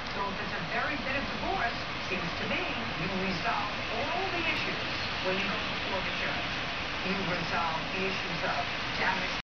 So if it's a very bit of divorce, seems to me you resolve all the issues when you go before the judge. You resolve the issues of damage